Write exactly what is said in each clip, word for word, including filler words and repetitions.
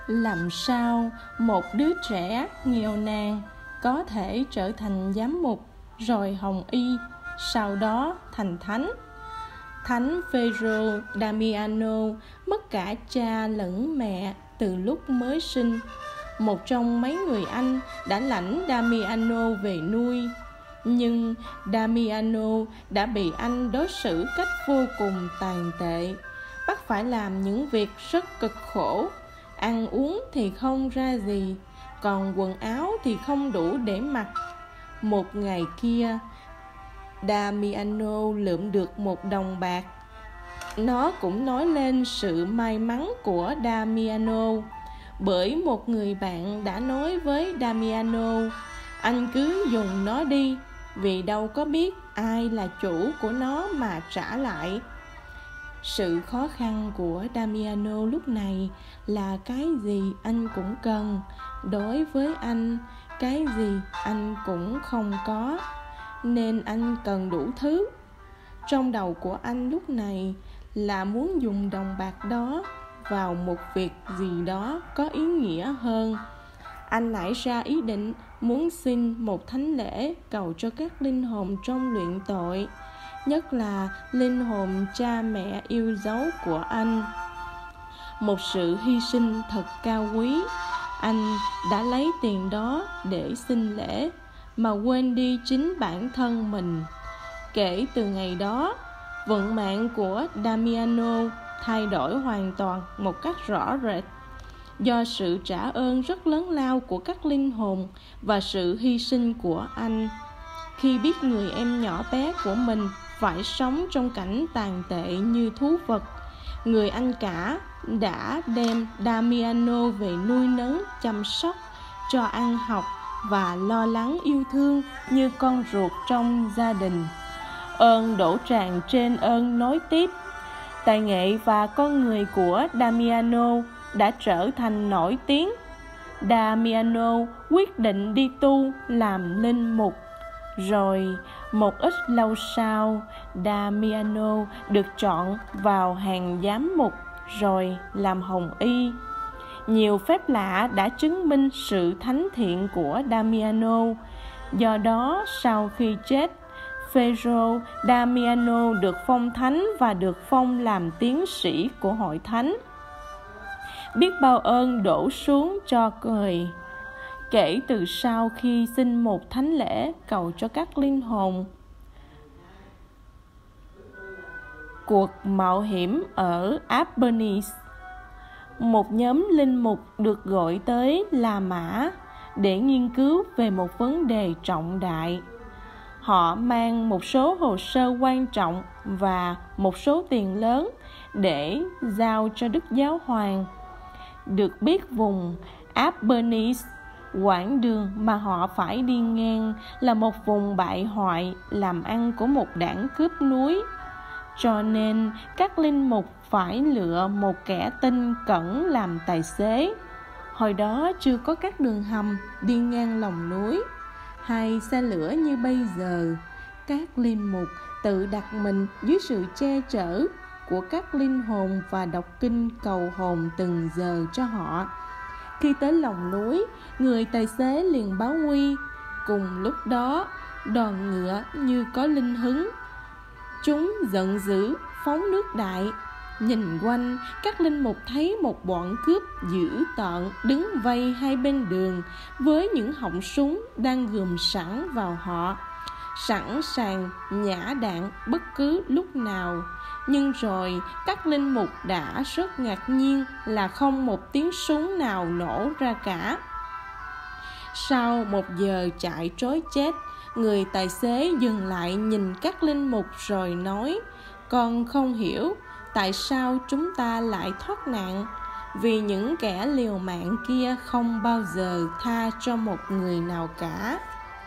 Làm sao một đứa trẻ nghèo nàn có thể trở thành giám mục, rồi hồng y, sau đó thành thánh? Thánh Phêrô Damiano mất cả cha lẫn mẹ từ lúc mới sinh. Một trong mấy người anh đã lãnh Damiano về nuôi, nhưng Damiano đã bị anh đối xử cách vô cùng tàn tệ, bắt phải làm những việc rất cực khổ. Ăn uống thì không ra gì, còn quần áo thì không đủ để mặc. Một ngày kia, Damiano lượm được một đồng bạc. Nó cũng nói lên sự may mắn của Damiano, bởi một người bạn đã nói với Damiano: anh cứ dùng nó đi, vì đâu có biết ai là chủ của nó mà trả lại. Sự khó khăn của Damiano lúc này là cái gì anh cũng cần. Đối với anh, cái gì anh cũng không có, nên anh cần đủ thứ. Trong đầu của anh lúc này là muốn dùng đồng bạc đó vào một việc gì đó có ý nghĩa hơn. Anh nảy ra ý định muốn xin một thánh lễ cầu cho các linh hồn trong luyện tội, nhất là linh hồn cha mẹ yêu dấu của anh. Một sự hy sinh thật cao quý. Anh đã lấy tiền đó để xin lễ mà quên đi chính bản thân mình. Kể từ ngày đó, vận mạng của Damiano thay đổi hoàn toàn một cách rõ rệt, do sự trả ơn rất lớn lao của các linh hồn và sự hy sinh của anh. Khi biết người em nhỏ bé của mình phải sống trong cảnh tàn tệ như thú vật, người anh cả đã đem Damiano về nuôi nấng, chăm sóc, cho ăn học và lo lắng yêu thương như con ruột trong gia đình. Ơn đổ tràn trên ơn nối tiếp. Tài nghệ và con người của Damiano đã trở thành nổi tiếng. Damiano quyết định đi tu làm linh mục. Rồi một ít lâu sau, Damiano được chọn vào hàng giám mục, rồi làm hồng y. Nhiều phép lạ đã chứng minh sự thánh thiện của Damiano. Do đó, sau khi chết, Phêrô Damiano được phong thánh và được phong làm tiến sĩ của hội thánh. Biết bao ơn đổ xuống cho người. Kể từ sau khi xin một thánh lễ cầu cho các linh hồn, cuộc mạo hiểm ở Albanese, một nhóm linh mục được gọi tới La Mã để nghiên cứu về một vấn đề trọng đại. Họ mang một số hồ sơ quan trọng và một số tiền lớn để giao cho Đức Giáo Hoàng. Được biết vùng Albanese, quãng đường mà họ phải đi ngang, là một vùng bại hoại làm ăn của một đảng cướp núi. Cho nên các linh mục phải lựa một kẻ tinh cẩn làm tài xế. Hồi đó chưa có các đường hầm đi ngang lòng núi hay xe lửa như bây giờ. Các linh mục tự đặt mình dưới sự che chở của các linh hồn và đọc kinh cầu hồn từng giờ cho họ. Khi tới lòng núi, người tài xế liền báo nguy. Cùng lúc đó, đoàn ngựa như có linh hứng. Chúng giận dữ phóng nước đại. Nhìn quanh, các linh mục thấy một bọn cướp dữ tợn đứng vây hai bên đường với những họng súng đang gườm sẵn vào họ, sẵn sàng nhả đạn bất cứ lúc nào. Nhưng rồi các linh mục đã rất ngạc nhiên là không một tiếng súng nào nổ ra cả. Sau một giờ chạy trối chết, người tài xế dừng lại nhìn các linh mục rồi nói: "Con không hiểu tại sao chúng ta lại thoát nạn, vì những kẻ liều mạng kia không bao giờ tha cho một người nào cả."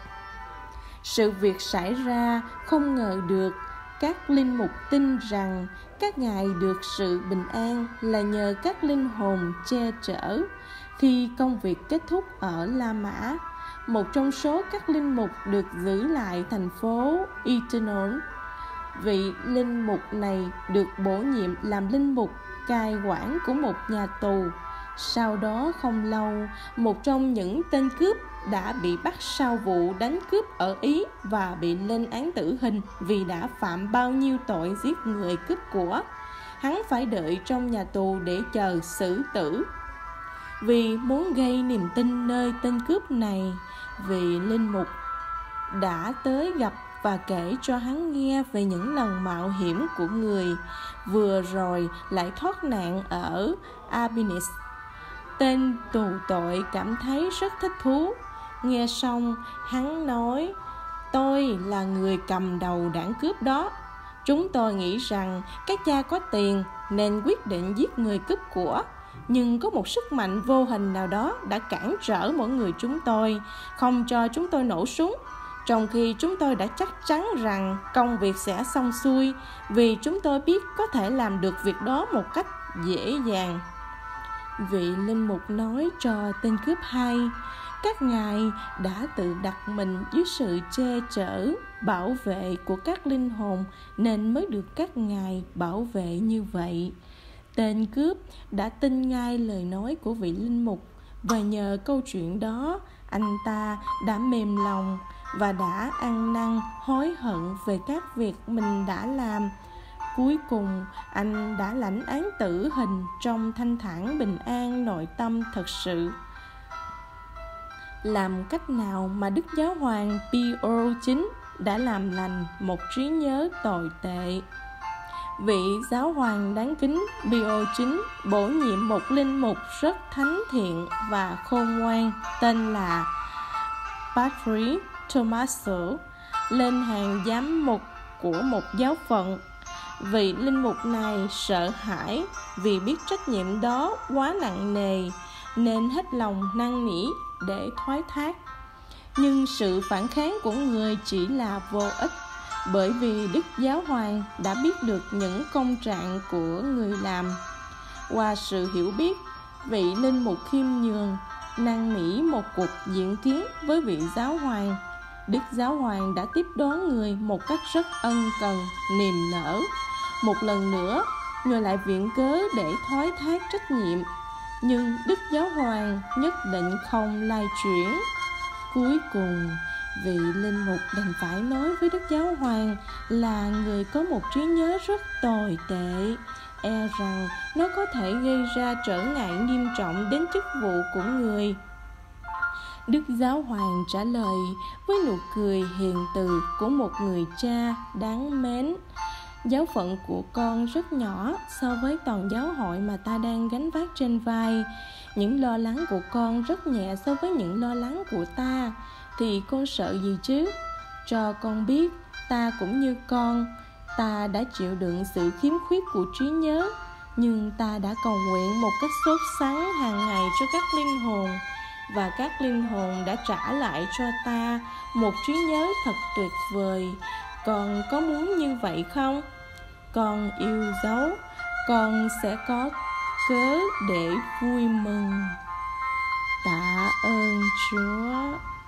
Sự việc xảy ra không ngờ được. Các linh mục tin rằng các ngài được sự bình an là nhờ các linh hồn che chở. Khi công việc kết thúc ở La Mã, một trong số các linh mục được giữ lại thành phố Itinon. Vị linh mục này được bổ nhiệm làm linh mục cai quản của một nhà tù. Sau đó không lâu, một trong những tên cướp đã bị bắt sau vụ đánh cướp ở Ý và bị lên án tử hình vì đã phạm bao nhiêu tội giết người cướp của. Hắn phải đợi trong nhà tù để chờ xử tử. Vì muốn gây niềm tin nơi tên cướp này, vị linh mục đã tới gặp và kể cho hắn nghe về những lần mạo hiểm của người vừa rồi lại thoát nạn ở Abinis. Tên tù tội cảm thấy rất thích thú. Nghe xong, hắn nói: "Tôi là người cầm đầu đảng cướp đó. Chúng tôi nghĩ rằng các cha có tiền nên quyết định giết người cướp của. Nhưng có một sức mạnh vô hình nào đó đã cản trở mỗi người chúng tôi, không cho chúng tôi nổ súng, trong khi chúng tôi đã chắc chắn rằng công việc sẽ xong xuôi, vì chúng tôi biết có thể làm được việc đó một cách dễ dàng." Vị linh mục nói cho tên cướp hay: "Các ngài đã tự đặt mình dưới sự che chở, bảo vệ của các linh hồn nên mới được các ngài bảo vệ như vậy." Tên cướp đã tin ngay lời nói của vị linh mục, và nhờ câu chuyện đó, anh ta đã mềm lòng và đã ăn năn hối hận về các việc mình đã làm. Cuối cùng, anh đã lãnh án tử hình trong thanh thản bình an nội tâm thật sự. Làm cách nào mà Đức Giáo hoàng Pio chín đã làm lành một trí nhớ tồi tệ? Vị giáo hoàng đáng kính Pio chín bổ nhiệm một linh mục rất thánh thiện và khôn ngoan tên là Padre Tommaso lên hàng giám mục của một giáo phận. Vị linh mục này sợ hãi vì biết trách nhiệm đó quá nặng nề nên hết lòng năn nỉ để thoái thác. Nhưng sự phản kháng của người chỉ là vô ích, bởi vì Đức Giáo hoàng đã biết được những công trạng của người làm. Qua sự hiểu biết, vị linh mục khiêm nhường năn nỉ một cuộc diện kiến với vị giáo hoàng. Đức Giáo hoàng đã tiếp đón người một cách rất ân cần, niềm nở. Một lần nữa, người lại viện cớ để thoái thác trách nhiệm, nhưng Đức Giáo hoàng nhất định không lay chuyển. Cuối cùng, vị linh mục đành phải nói với Đức Giáo hoàng là người có một trí nhớ rất tồi tệ, e rằng nó có thể gây ra trở ngại nghiêm trọng đến chức vụ của người. Đức Giáo hoàng trả lời với nụ cười hiền từ của một người cha đáng mến: "Giáo phận của con rất nhỏ so với toàn giáo hội mà ta đang gánh vác trên vai. Những lo lắng của con rất nhẹ so với những lo lắng của ta. Thì con sợ gì chứ? Cho con biết, ta cũng như con. Ta đã chịu đựng sự khiếm khuyết của trí nhớ, nhưng ta đã cầu nguyện một cách sốt sắng hàng ngày cho các linh hồn, và các linh hồn đã trả lại cho ta một trí nhớ thật tuyệt vời. Con có muốn như vậy không? Con yêu dấu, con sẽ có cớ để vui mừng." Tạ ơn Chúa.